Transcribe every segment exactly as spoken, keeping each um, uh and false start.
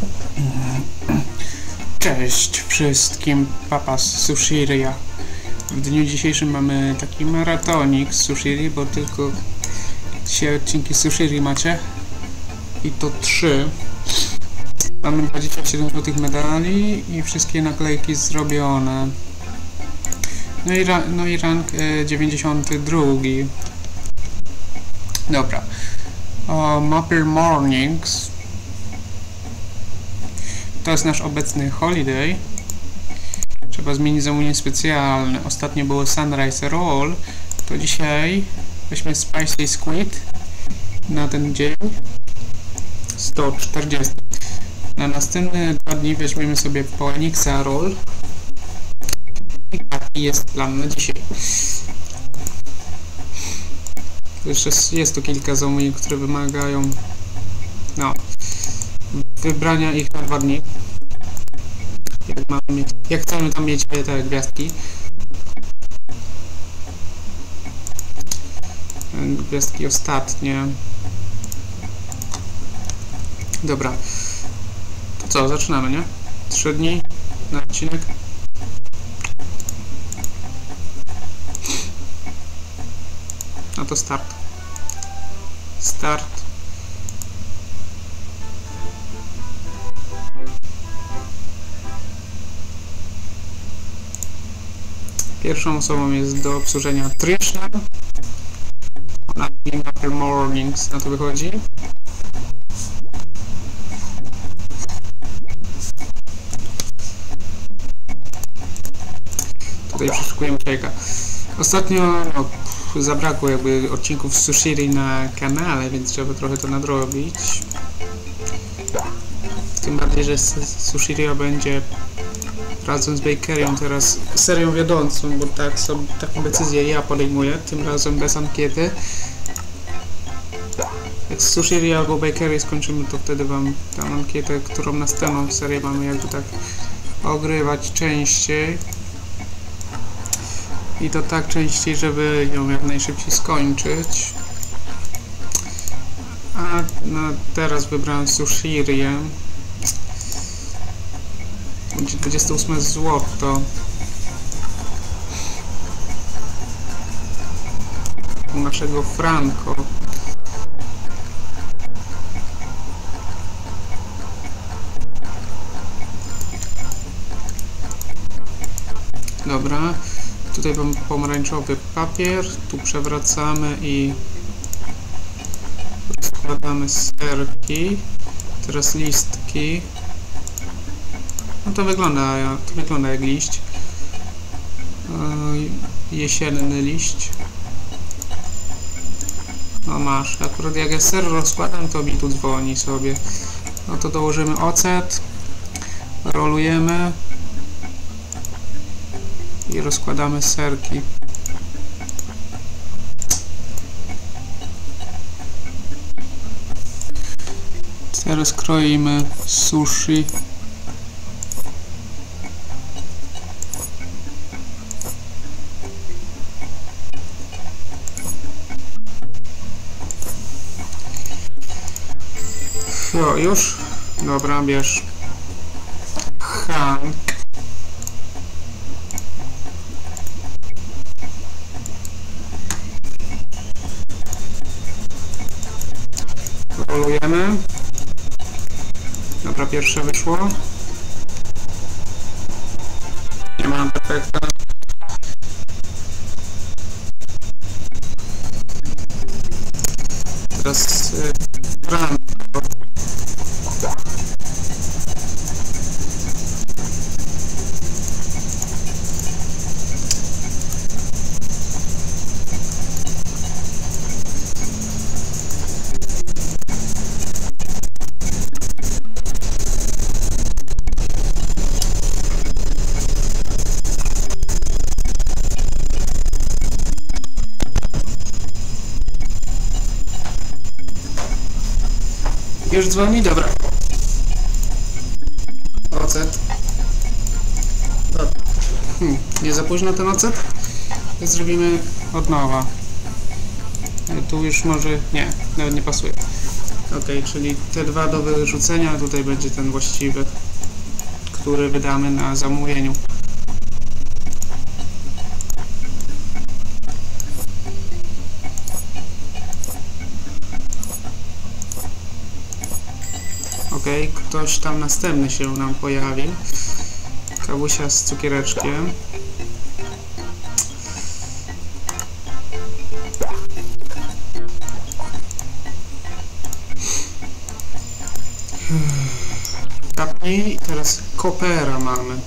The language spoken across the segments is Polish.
Cześć wszystkim, papa z Sushiria. W dniu dzisiejszym mamy taki maratonik z Sushiri, bo tylko dzisiaj odcinki z Sushiri macie. I to trzy. Mamy dwadzieścia siedem złotych medali i wszystkie naklejki zrobione. No i, ra no i rank e, dziewięćdziesiąty drugi. Dobra. O, Maple Mornings. To jest nasz obecny holiday. Trzeba zmienić zamówienie specjalne. Ostatnio było Sunrise Roll. To dzisiaj weźmy Spicy Squid na ten dzień. sto czterdzieści. Na następne dwa dni weźmiemy sobie Phoenixa Roll. I taki jest plan na dzisiaj. Jeszcze jest tu kilka zamówień, które wymagają no, wybrania ich na dwa dni. Jak, mamy mieć, jak chcemy tam mieć te gwiazdki. Gwiazdki ostatnie. Dobra. To co, zaczynamy, nie? Trzy dni na odcinek. No to start. Start. Pierwszą osobą jest do obsłużenia Trishna. Na Maple Mornings na to wychodzi. Tutaj przeszukujemy Shake'a. Ostatnio no, zabrakło jakby odcinków z Sushiri na kanale, więc trzeba trochę to nadrobić. Tym bardziej, że Sushiria będzie razem z Bakerią teraz serią wiodącą, bo tak sobie, taką decyzję ja podejmuję, tym razem bez ankiety. Jak z Sushiria albo Bakery skończymy, to wtedy wam tę ankietę, którą następną serię mamy jakby tak ogrywać częściej. I to tak częściej, żeby ją jak najszybciej skończyć. A no, teraz wybrałem Sushirię. Będzie dwadzieścia osiem złotych. U naszego Franco. Dobra. Tutaj mam pomarańczowy papier. Tu przewracamy i wkładamy serki. Teraz listki. No to wygląda, to wygląda jak liść. Jesienny liść. No masz, akurat jak ja ser rozkładam, to mi tu dzwoni sobie. No to dołożymy ocet. Rolujemy. I rozkładamy serki. Teraz kroimy sushi. Jo, już? Dobra, bierz. Hank. Rolujemy. Dobra, pierwsze wyszło. Nie mam perfekta. Teraz yy, już dzwoni? Dobra. Ocet. Hmm, nie za późno ten ocet? To zrobimy od nowa. Tu już może... nie, nawet nie pasuje. Ok, czyli te dwa do wyrzucenia, tutaj będzie ten właściwy, który wydamy na zamówieniu. Ok, ktoś tam następny się nam pojawił. Kawusia z cukiereczkiem. I teraz kopera mamy.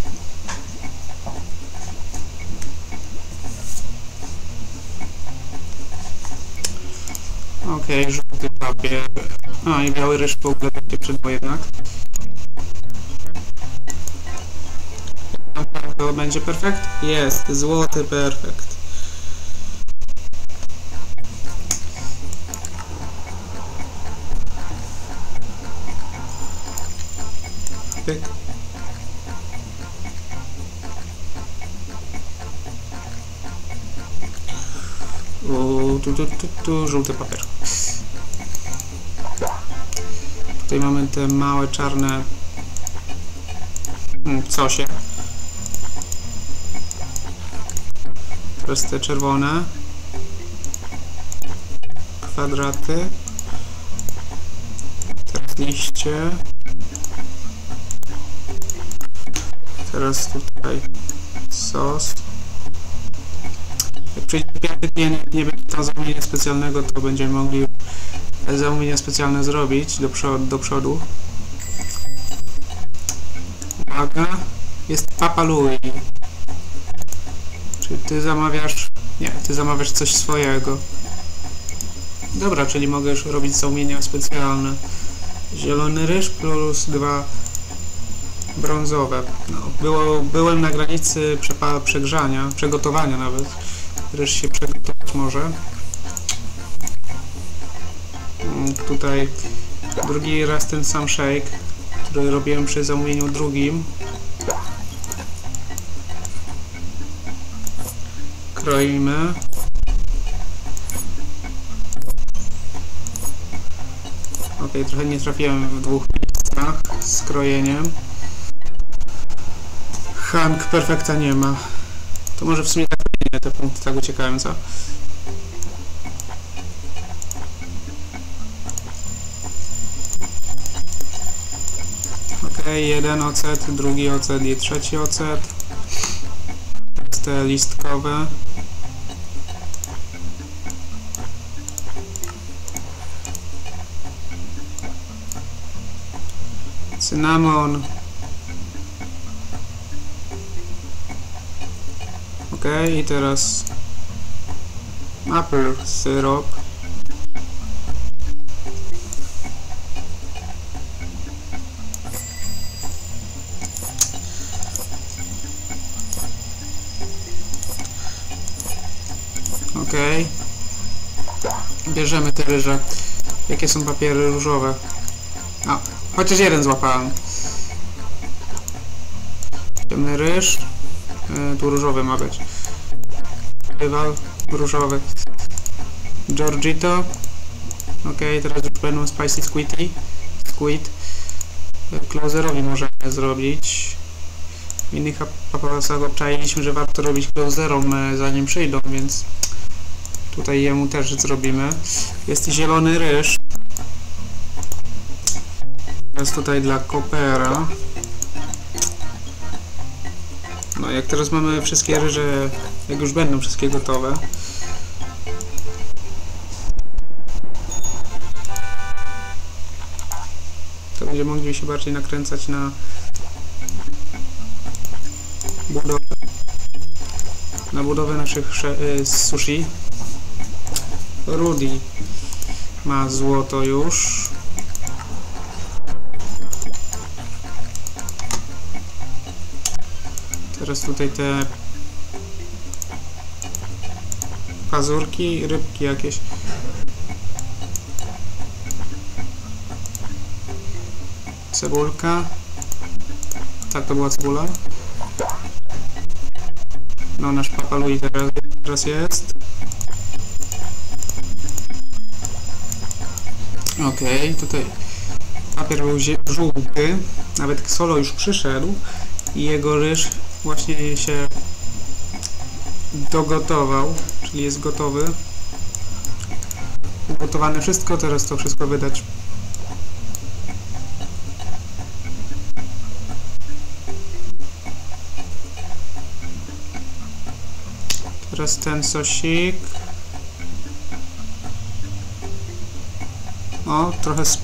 Ok, żółty papier. A i biały ryż w ogóle będzie przydło jednak. To będzie perfekt? Jest, złoty perfekt. Pyk. O, tu, tu, tu, tu, żółty papier. Tutaj mamy te małe czarne cosie. Teraz te czerwone kwadraty. Teraz liście. Teraz tutaj sos. Jak przyjdzie piąty klient, nie będzie tam zamówienia specjalnego, to będziemy mogli zamówienia specjalne zrobić do przodu. Do przodu. Uwaga, jest Papa Louie. Czy ty zamawiasz? Nie, ty zamawiasz coś swojego. Dobra, czyli mogę już robić zamówienia specjalne. Zielony ryż plus dwa brązowe. No, było, byłem na granicy przegrzania, przygotowania nawet. Ryż się przygotować może. Tutaj drugi raz ten sam shake, który robiłem przy zamówieniu drugim. Kroimy. Ok, trochę nie trafiłem w dwóch miejscach z krojeniem. Hank perfekta nie ma. To może w sumie tak nie, te punkty tak uciekają, co? Ok, jeden ocet, drugi ocet i trzeci ocet. Te listkowe. Cynamon. Ok, i teraz maple syrop. Ok, bierzemy te ryże. Jakie są papiery różowe? A, chociaż jeden złapałem. Ciemny ryż. Yy, tu różowy ma być. Rywal różowy. Giorgito. Ok, teraz już będą spicy squiddy. Squid. Closerowi możemy zrobić. W innych papierosach obczajiliśmy, że warto robić closerom zanim przyjdą, więc tutaj jemu też zrobimy. Jest zielony ryż. Teraz tutaj dla kopera. No jak teraz mamy wszystkie ryże, jak już będą wszystkie gotowe. To będziemy mogli się bardziej nakręcać na budowę, na budowę naszych y, sushi. Rudy ma złoto już. Teraz tutaj te pazurki, rybki jakieś. Cebulka. Tak, to była cebula. No, nasz Papa Louie teraz, teraz jest. Okej, okay, tutaj papier był żółty, nawet Xolo już przyszedł i jego ryż właśnie się dogotował, czyli jest gotowy. Ugotowane wszystko, teraz to wszystko wydać. Teraz ten sosik. O, trochę sp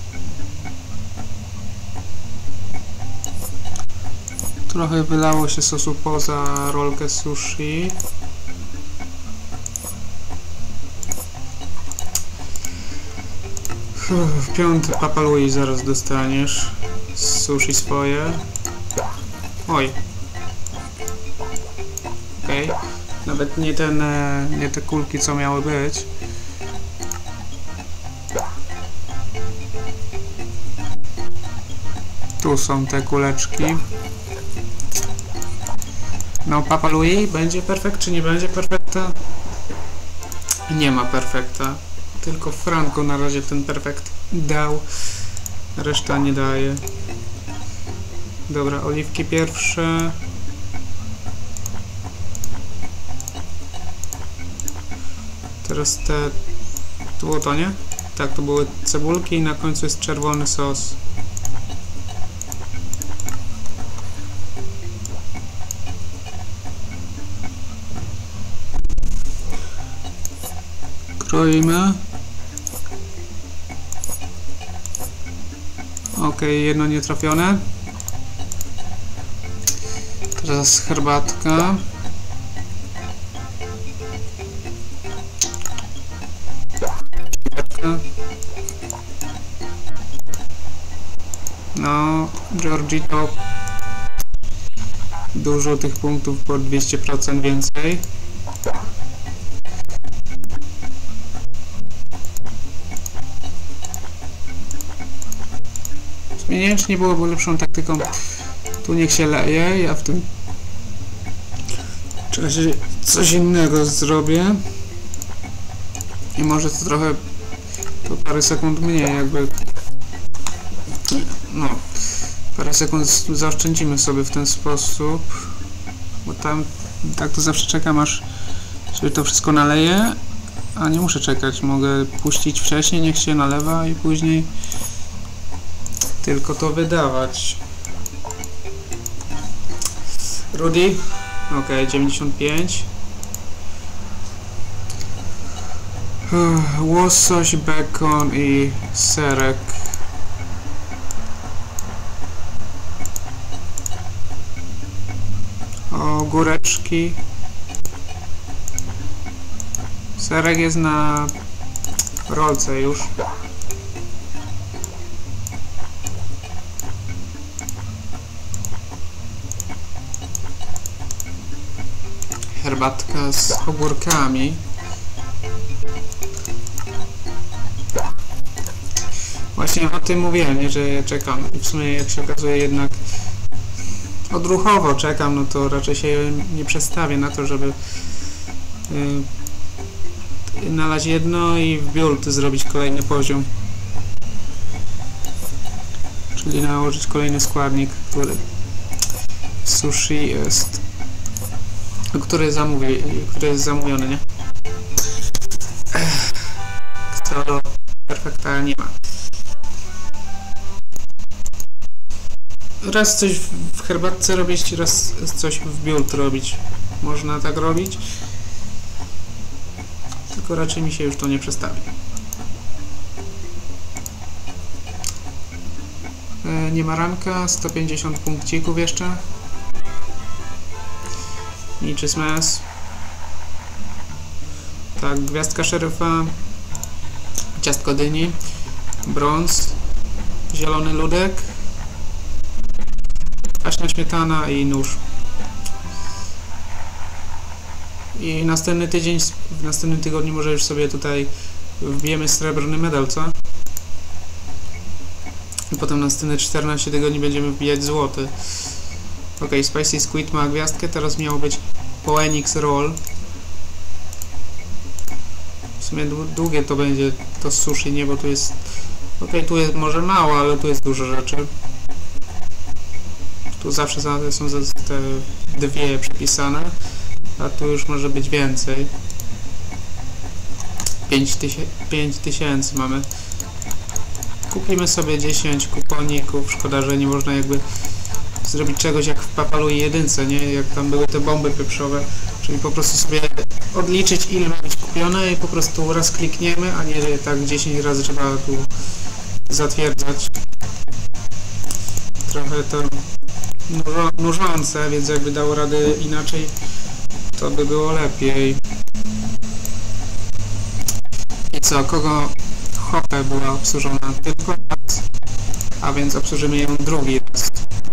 trochę wylało się sosu poza rolkę sushi. Uff, piąty Papa Louie zaraz dostaniesz. Sushi swoje. Oj. Okej. Okay. Nawet nie ten, nie te kulki, co miały być. Tu są te kuleczki. No, Papa Louie, będzie perfekt, czy nie będzie perfekta? Nie ma perfekta. Tylko Franco na razie ten perfekt dał. Reszta nie daje. Dobra, oliwki pierwsze. Teraz te... To było to, nie? Tak, to były cebulki i na końcu jest czerwony sos. Kroimy. Ok, jedno nietrafione. Teraz herbatka. No, Giorgito. Dużo tych punktów, po dwieście procent więcej. Nie wiem, czy nie byłoby lepszą taktyką. Tu niech się leje, ja w tym czasie coś innego zrobię. I może to trochę, to parę sekund mniej jakby, no, parę sekund zaoszczędzimy sobie w ten sposób, bo tam tak to zawsze czekam, aż sobie to wszystko naleje, a nie muszę czekać, mogę puścić wcześniej, niech się nalewa i później tylko to wydawać. Rudy, ok, dziewięćdziesiąt pięć. Łosoś, bekon i serek. Ogóreczki. Serek jest na rolce już. Herbatka z ogórkami. Właśnie o tym mówiłem, nie, że ja czekam. W sumie jak się okazuje jednak odruchowo czekam, no to raczej się nie przestawię na to, żeby yy, nalać jedno i w build zrobić kolejny poziom. Czyli nałożyć kolejny składnik, który w sushi jest, który zamówi, który jest zamówiony, nie? Co perfekta nie ma. Raz coś w herbatce robić, raz coś w build robić. Można tak robić. Tylko raczej mi się już to nie przestawi. E, nie ma ranka, sto pięćdziesiąt punkcików jeszcze. Niczy smes. Tak, gwiazdka szeryfa. Ciastko dyni. Brąz. Zielony ludek. Kwaśna śmietana i nóż. I następny tydzień, w następnym tygodniu może już sobie tutaj wbijemy srebrny medal, co? I potem następne czternaście tygodni będziemy wbijać złoty. Ok, Spicy Squid ma gwiazdkę, teraz miało być Poenix Roll. W sumie długie to będzie to sushi, nie, bo tu jest Ok, tu jest może mało, ale tu jest dużo rzeczy. Tu zawsze są te dwie przypisane, a tu już może być więcej. pięć tysięcy mamy. Kupimy sobie dziesięć kuponików. Szkoda, że nie można jakby zrobić czegoś jak w Papalui jedynce, nie? Jak tam były te bomby pieprzowe. Czyli po prostu sobie odliczyć, ile ma być kupione i po prostu raz klikniemy, a nie tak dziesięć razy trzeba tu zatwierdzać. Trochę to nużące, więc jakby dało radę inaczej, to by było lepiej. I co, kogo hopę była obsłużona tylko raz, a więc obsłużymy ją drugi raz.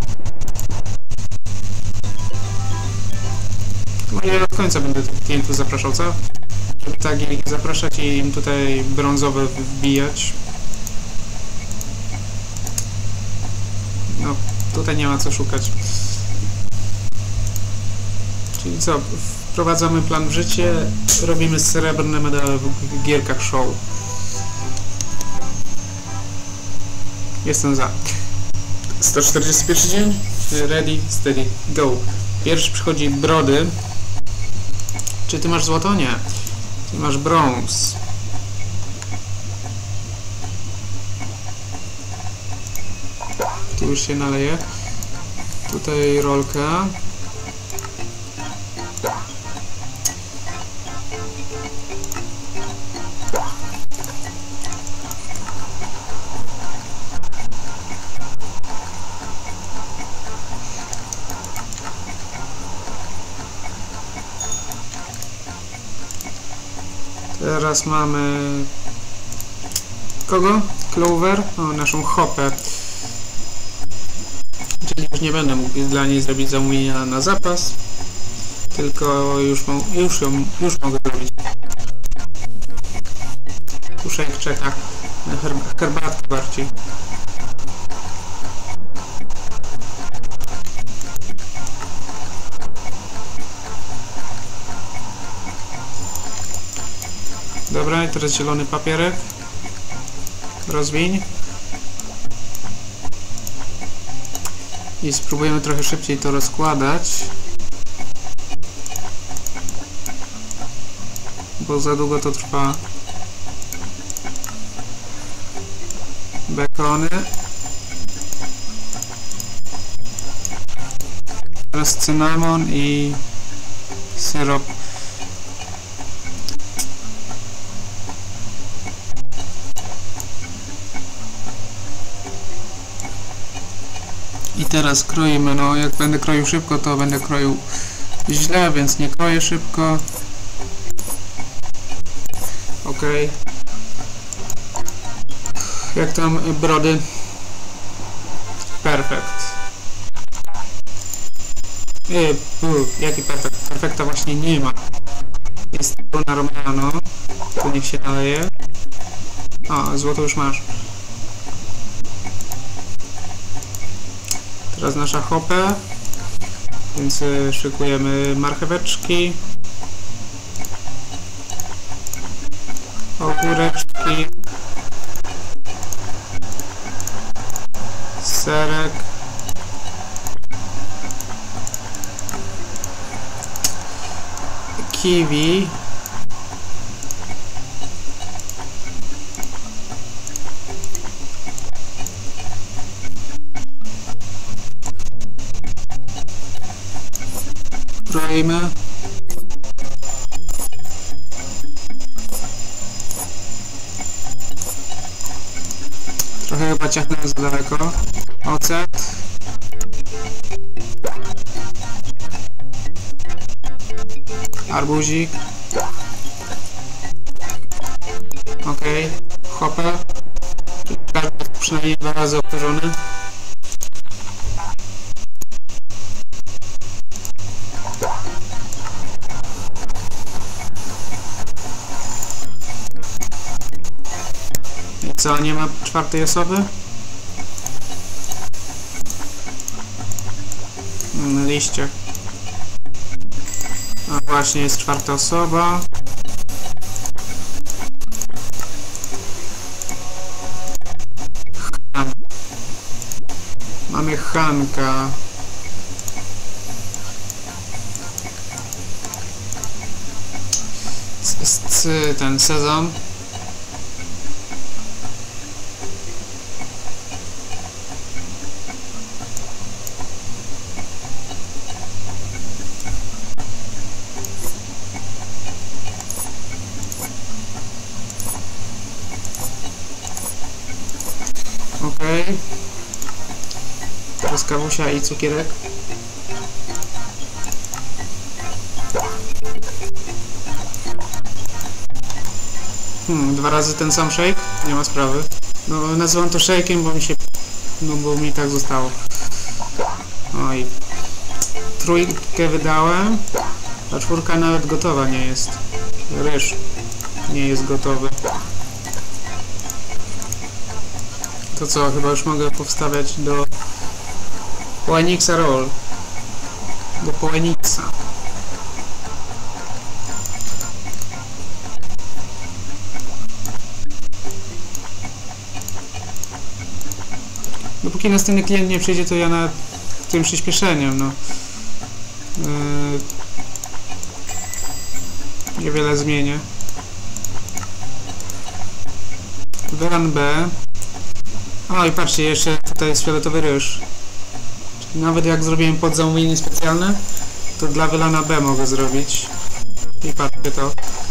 No ja do końca będę tych klientów zapraszał, co? Żeby tak ich zapraszać i im tutaj brązowe wbijać. No, tutaj nie ma co szukać. Czyli co? Wprowadzamy plan w życie, robimy srebrne medale w gierkach show. Jestem za. sto czterdziesty pierwszy dzień. Ready, steady, go. Pierwszy przychodzi Brody. Czy ty masz złoto? Nie. Ty masz brąz. Tu już się naleje. Tutaj rolka. Teraz mamy kogo? Clover? O, naszą hopę. Czyli już nie będę mógł dla niej zrobić zamówienia na zapas, tylko już, już, ją, już mogę zrobić. Puszek czeka na herb herbatkę bardziej. Dobra, i teraz zielony papierek. Rozwiń. I spróbujemy trochę szybciej to rozkładać. Bo za długo to trwa. Bekony. Teraz cynamon i syrop. I teraz kroimy, no jak będę kroił szybko, to będę kroił źle, więc nie kroję szybko. Ok. Jak tam Brody? Perfekt. Yy, yy, jaki perfekt? Perfekta właśnie nie ma. Jest na Romano. Tu niech się naleje. O, złoto już masz. Teraz nasza hopę, więc y, szykujemy marcheweczki, ogóreczki, serek, kiwi, kroimy. Trochę chyba ciachnąłem za daleko. Ocet. Arbuzik. Ok. Hopę. Przynajmniej dwa razy obłożony. Co, nie ma czwartej osoby? Hmm, liście. A właśnie, jest czwarta osoba. Mamy Hanka. Jest ten sezam. Okej. Okay. Teraz kawusia i cukierek. Hmm, dwa razy ten sam shake? Nie ma sprawy. No, nazywam to shake'iem, bo mi się... No, bo mi tak zostało. Oj. Trójkę wydałem, a czwórka nawet gotowa nie jest. Ryż nie jest gotowy. To co, chyba już mogę powstawiać do Poenixa Roll. Do Poenixa. Dopóki następny klient nie przyjdzie, to ja nad tym przyspieszeniem, no. Yy, niewiele zmienię. Weran B. O i patrzcie, jeszcze tutaj jest fioletowy ryż. Czyli nawet jak zrobiłem podzamówienie specjalne, to dla wylana B mogę zrobić. I patrzcie to.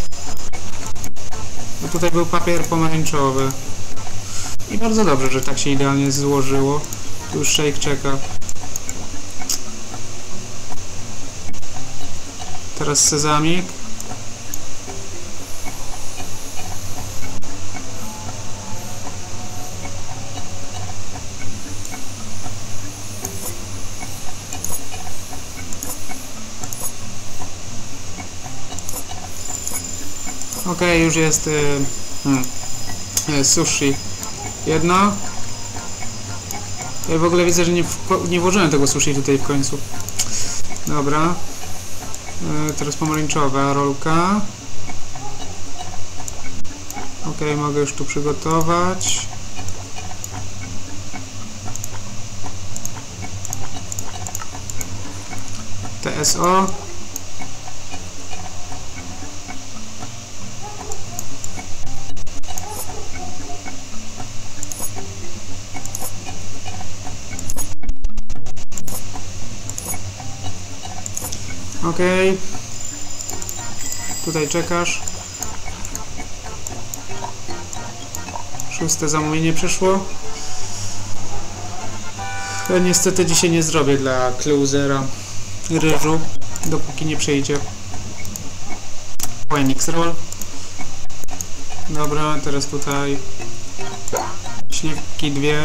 No tutaj był papier pomarańczowy. I bardzo dobrze, że tak się idealnie złożyło. Tu już shake czeka. Teraz sezamik. Ok, już jest y, hmm, y, sushi. Jedno. Ja w ogóle widzę, że nie, nie włożyłem tego sushi tutaj w końcu. Dobra. Y, teraz pomarańczowa rolka. Ok, mogę już tu przygotować. T S O. Okej. Okay. Tutaj czekasz. Szóste zamówienie przyszło. Ja niestety dzisiaj nie zrobię dla closera ryżu, dopóki nie przyjdzie Poenix Roll. Dobra, teraz tutaj śliwki dwie.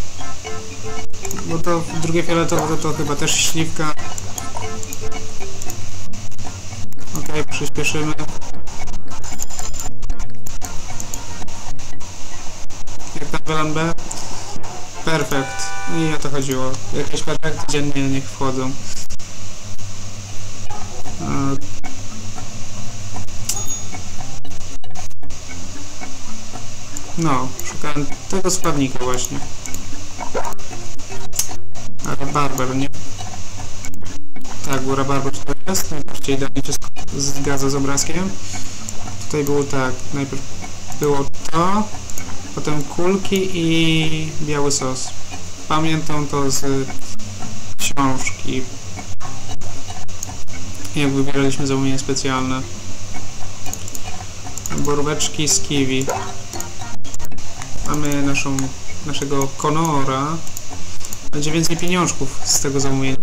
Bo to drugie fioletowe to, to chyba też śliwka. Ok, przyspieszymy. Jak tam Welan B? Perfekt. I o to chodziło. Jakieś perfekty dziennie niech wchodzą. No, szukałem tego składnika właśnie. Ale barber, nie? Tak, bo rabarber to jest, najbardziej idealnie się zgadza z obrazkiem. Tutaj było tak, najpierw było to, potem kulki i biały sos. Pamiętam to z książki, jak wybieraliśmy zamówienie specjalne. Boróweczki z kiwi. Mamy naszą, naszego Conora. Będzie więcej pieniążków z tego zamówienia.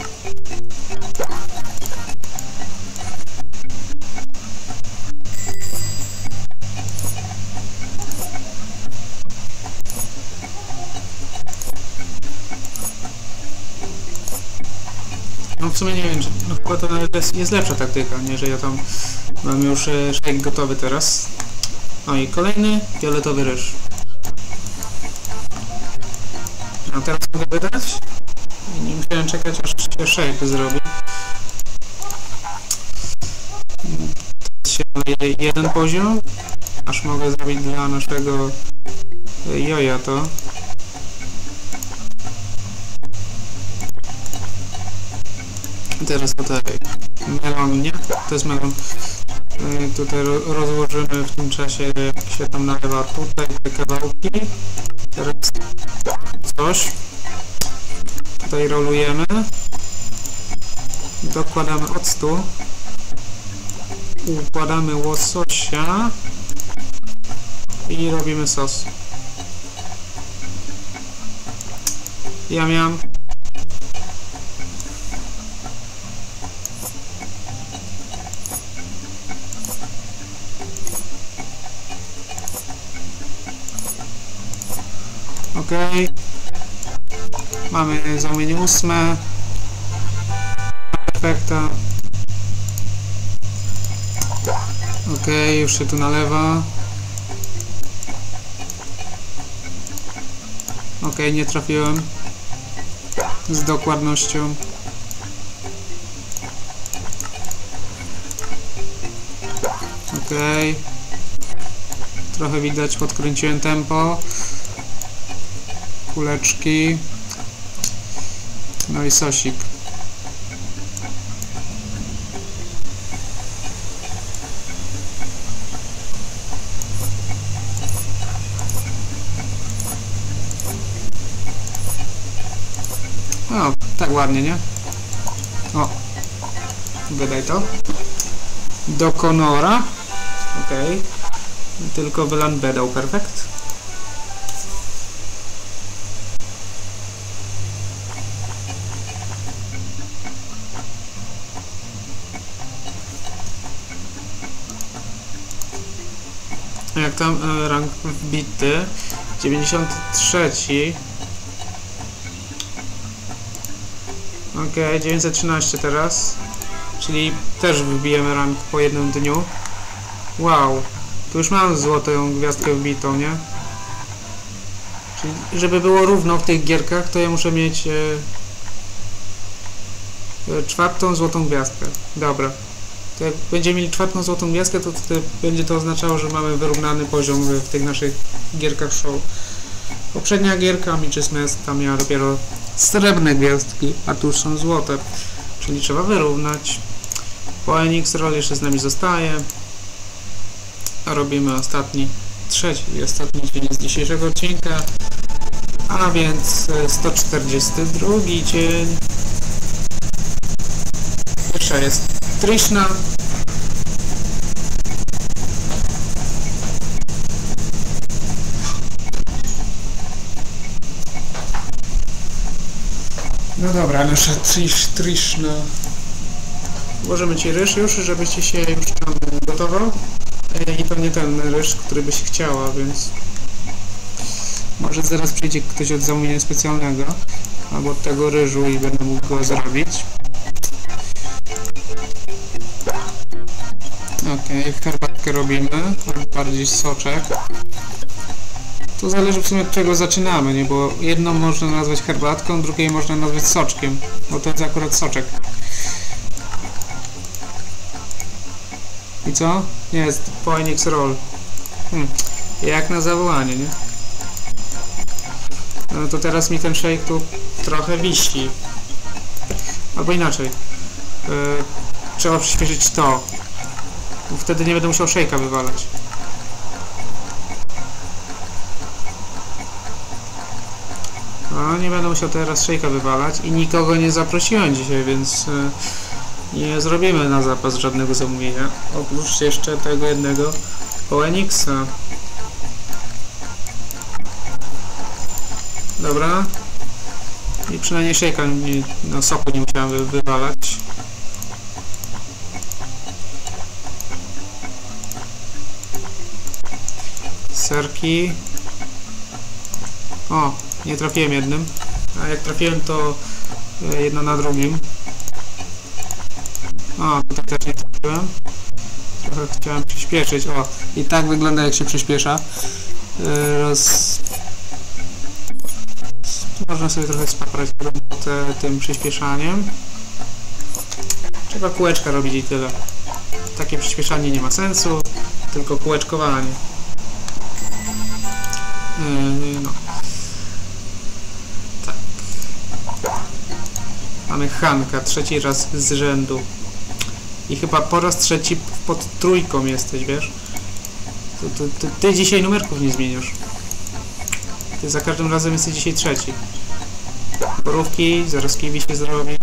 No w sumie nie wiem, czy, no chyba to nawet jest, jest lepsza taktyka, nie, że ja tam mam już e, shake gotowy teraz. No i kolejny fioletowy ryż. A teraz mogę wydać? I nie musiałem czekać, aż się shake zrobi. Teraz się leje jeden poziom, aż mogę zrobić dla naszego joja to. Teraz tutaj melon, nie? To jest melon. Yy, tutaj rozłożymy w tym czasie, jak się tam nalewa tutaj te kawałki. Teraz coś. Tutaj rolujemy. Dokładamy octu. Układamy łososia. I robimy sos. Ja miałem. Ok. Mamy zamówienie ósme. Perfekta. Ok, już się tu nalewa. Ok, nie trafiłem. Z dokładnością. Ok. Trochę widać, podkręciłem tempo. Kuleczki. No i sosik. O, tak ładnie, nie? O, wydaj to. Do Conora. Okej. Okay. Tylko wylan bedał, perfekt. Jak tam e, rank wbity? dziewięćdziesiąty trzeci. Ok, dziewięćset trzynaście teraz. Czyli też wybijemy rank po jednym dniu. Wow, tu już mam złotą gwiazdkę wbitą, nie? Czyli żeby było równo w tych gierkach, to ja muszę mieć e, e, czwartą złotą gwiazdkę. Dobra. To jak będziemy mieli czwartą złotą gwiazdkę, to, to, to będzie to oznaczało, że mamy wyrównany poziom w, w tych naszych gierkach show. Poprzednia gierka Miches Mess tam miała dopiero srebrne gwiazdki, a tu już są złote. Czyli trzeba wyrównać. Po N X Roll jeszcze z nami zostaje. A robimy ostatni, trzeci i ostatni dzień z dzisiejszego odcinka. A więc sto czterdziesty drugi dzień. Pierwsza jest Trishna. No dobra, nasza Trish, Trishna. Włożymy ci ryż już, żebyś ci się już tam gotował. I to nie ten ryż, który byś chciała, więc może zaraz przyjdzie ktoś od zamówienia specjalnego albo od tego ryżu i będę mógł go zrobić. Ok, herbatkę robimy, bardziej soczek. To zależy w sumie od czego zaczynamy, nie? Bo jedną można nazwać herbatką, drugiej można nazwać soczkiem, bo to jest akurat soczek. I co? Jest po N X Roll. Hmm. Jak na zawołanie, nie? No to teraz mi ten shake tu trochę wisi. Albo inaczej. Yy, trzeba przyspieszyć to. Bo wtedy nie będę musiał shake'a wywalać. No, nie będę musiał teraz shake'a wywalać i nikogo nie zaprosiłem dzisiaj, więc yy, nie zrobimy na zapas żadnego zamówienia. Oprócz jeszcze tego jednego O N X-a. Dobra. I przynajmniej shake'a, no soku nie musiałem wy wywalać. Serki. O, nie trafiłem jednym. A jak trafiłem, to jedno na drugim. O, tutaj też nie trafiłem. Trochę chciałem przyspieszyć. O, i tak wygląda jak się przyspiesza. Roz... Można sobie trochę spaprać robotę tym przyspieszaniem. Trzeba kółeczka robić i tyle. Takie przyspieszanie nie ma sensu, tylko kółeczkowanie. Yy, no. Tak. Mamy Hanka, trzeci raz z rzędu. I chyba po raz trzeci pod trójką jesteś, wiesz? Ty, ty, ty, ty dzisiaj numerków nie zmieniasz. Ty za każdym razem jesteś dzisiaj trzeci. Borówki, zaraz kiwi się zrobi.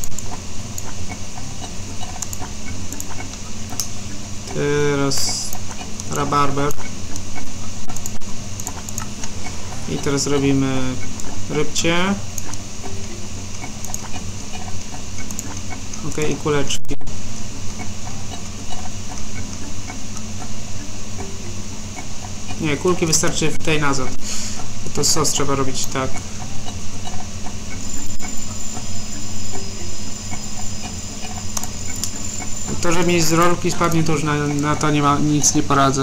Teraz rabarber. I teraz robimy rybcie. Ok, i kuleczki. Nie, kulki wystarczy w tej nazad. To sos trzeba robić tak. To, że mi z rolki spadnie, to już na, na to nie ma, nic nie poradzę.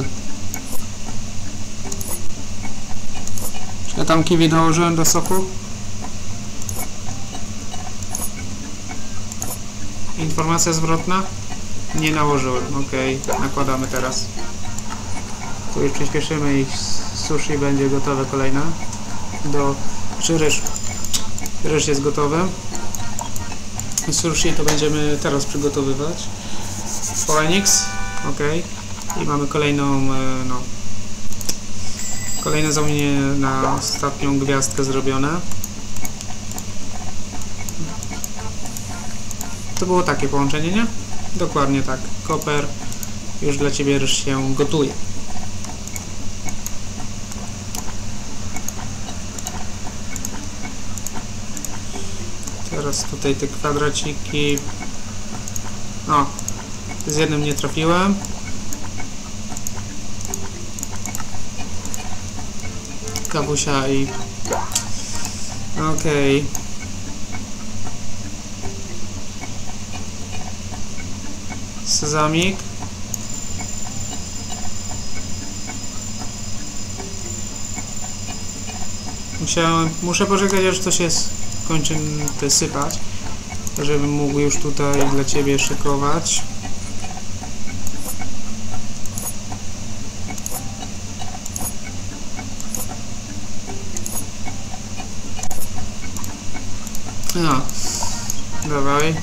Czy ja tam kiwi dołożyłem do soku? Informacja zwrotna? Nie nałożyłem, ok, nakładamy teraz. Tu już przyspieszymy i sushi będzie gotowe kolejne. Do, czy ryż? Ryż jest gotowy. Sushi to będziemy teraz przygotowywać. Phoenix, ok. I mamy kolejną, no, kolejne zamówienie na ostatnią gwiazdkę zrobione. To było takie połączenie, nie? Dokładnie tak. Koper, już dla Ciebie ryż się gotuje. Teraz tutaj te kwadraciki. O, z jednym nie trafiłem. Kawusia i... Okej. Okay. Sezamik. Musiałem, muszę poczekać, aż to się skończy sypać, żebym mógł już tutaj dla Ciebie szykować. No, dawaj.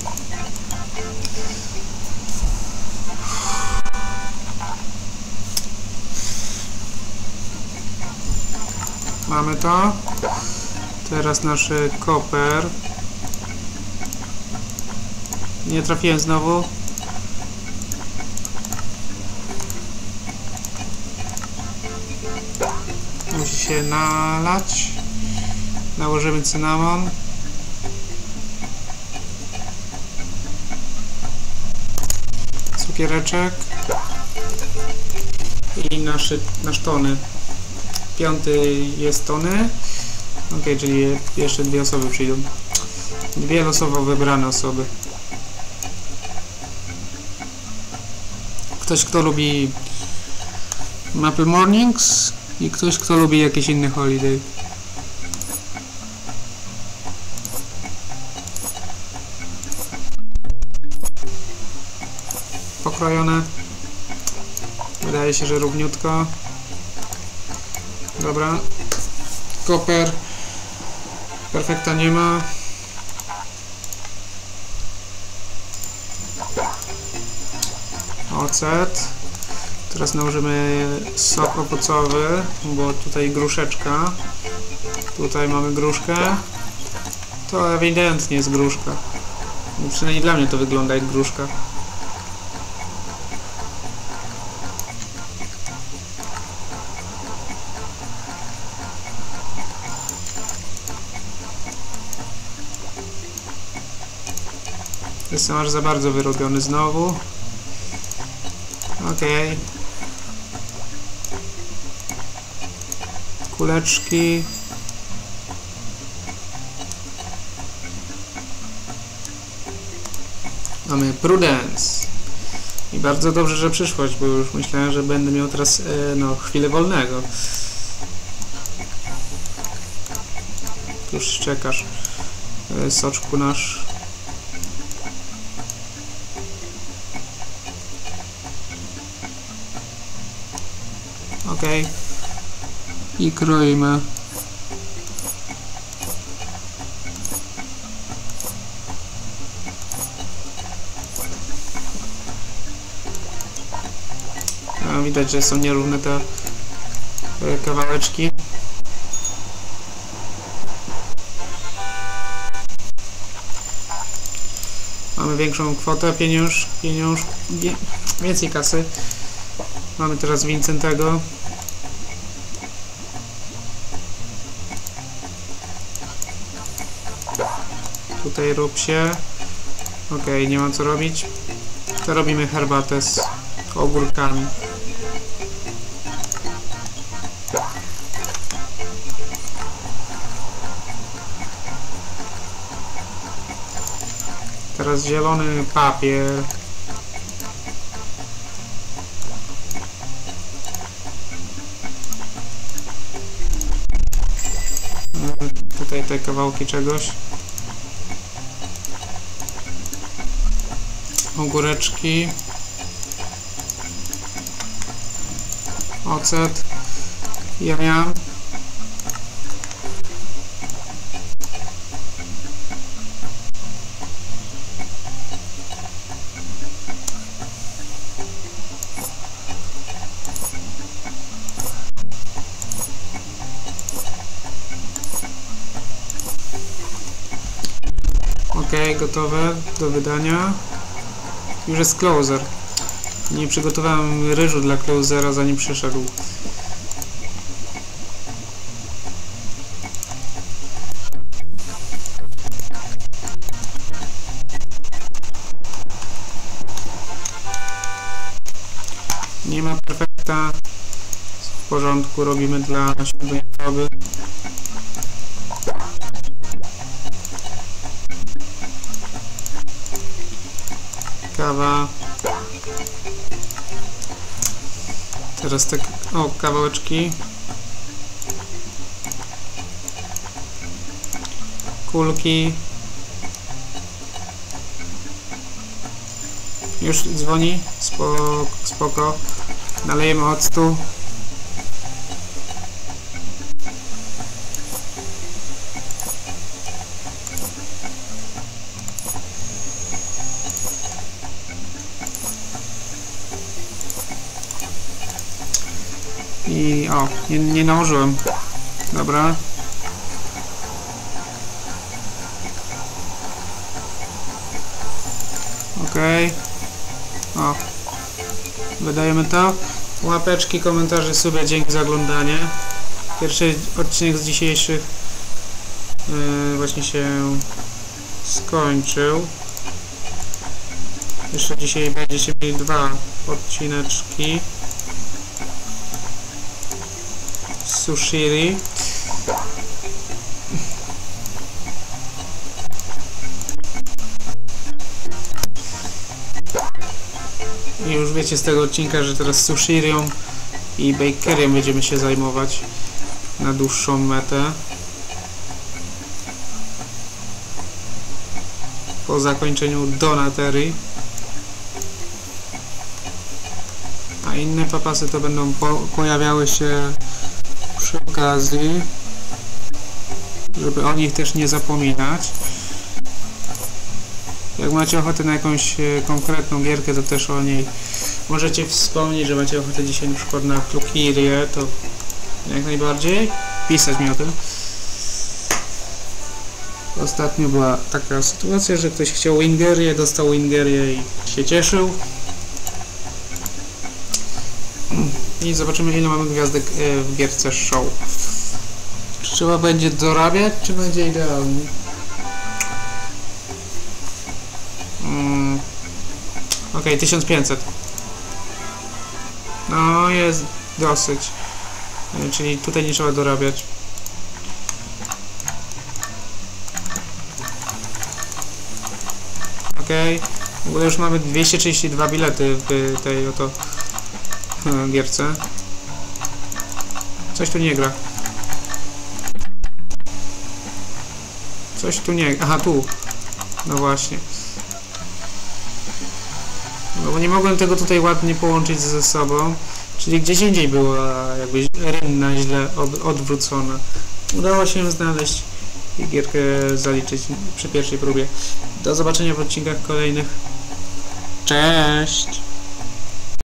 Mamy to. Teraz nasz koper. Nie trafiłem znowu. Musi się nalać. Nałożymy cynamon. Cukiereczek. I nasze, nasz tony. Piąty jest tony. Ok, czyli jeszcze dwie osoby przyjdą. Dwie losowo wybrane osoby. Ktoś, kto lubi Maple Mornings i ktoś, kto lubi jakiś inny holiday. Pokrojone. Wydaje się, że równiutko. Dobra. Koper. Perfekta nie ma. Ocet. Teraz nałożymy sok owocowy, bo tutaj gruszeczka. Tutaj mamy gruszkę. To ewidentnie jest gruszka. Przynajmniej dla mnie to wygląda jak gruszka. Jestem aż za bardzo wyrobiony znowu. Okej. Kuleczki. Mamy Prudence. I bardzo dobrze, że przyszłaś, bo już myślałem, że będę miał teraz e, no, chwilę wolnego. Już czekasz. E, soczku nasz. Okej. I kroimy. A, widać, że są nierówne te kawałeczki. Mamy większą kwotę, pieniądz, pieniądz, więcej kasy. Mamy teraz Vincentego. Tutaj rób się. Ok, nie ma co robić. To robimy herbatę z ogórkami. Teraz zielony papier. Tutaj te kawałki czegoś. Ogóreczki. Ocet. Jaja. Ok, gotowe do wydania. Już jest closer. Nie przygotowałem ryżu dla closera, zanim przyszedł. Nie ma perfekta. W porządku, robimy dla siódmej osoby. Kawa. Teraz te o, kawałeczki. Kulki. Już dzwoni. Spoko. spoko. Nalejemy octu. I o, nie, nie nałożyłem. Dobra. Okej. Okay. O. Wydajemy to. Łapeczki, komentarze, suby, dzięki za oglądanie. Pierwszy odcinek z dzisiejszych yy, właśnie się skończył. Jeszcze dzisiaj będziecie mieli dwa odcineczki. Sushiri. I już wiecie z tego odcinka, że teraz sushirią i bakerią będziemy się zajmować na dłuższą metę. Po zakończeniu donaterii. A inne papasy to będą po pojawiały się przy okazji, żeby o nich też nie zapominać. Jak macie ochotę na jakąś konkretną gierkę, to też o niej możecie wspomnieć, że macie ochotę dzisiaj na przykład na Klukirię, to jak najbardziej pisać mi o tym. Ostatnio była taka sytuacja, że ktoś chciał Wingerię, dostał Wingerię i się cieszył. I zobaczymy, ile mamy gwiazdek w gierce show. Czy trzeba będzie dorabiać, czy będzie idealnie? Hmm. Ok, tysiąc pięćset. No, jest dosyć. Czyli tutaj nie trzeba dorabiać. Ok. W ogóle już mamy dwieście trzydzieści dwa bilety w tej oto gierce. Coś tu nie gra. Coś tu nie... Aha, tu. No właśnie. No bo nie mogłem tego tutaj ładnie połączyć ze sobą. Czyli gdzieś indziej była jakby rynna źle od, odwrócona. Udało się znaleźć i gierkę zaliczyć przy pierwszej próbie. Do zobaczenia w odcinkach kolejnych. Cześć!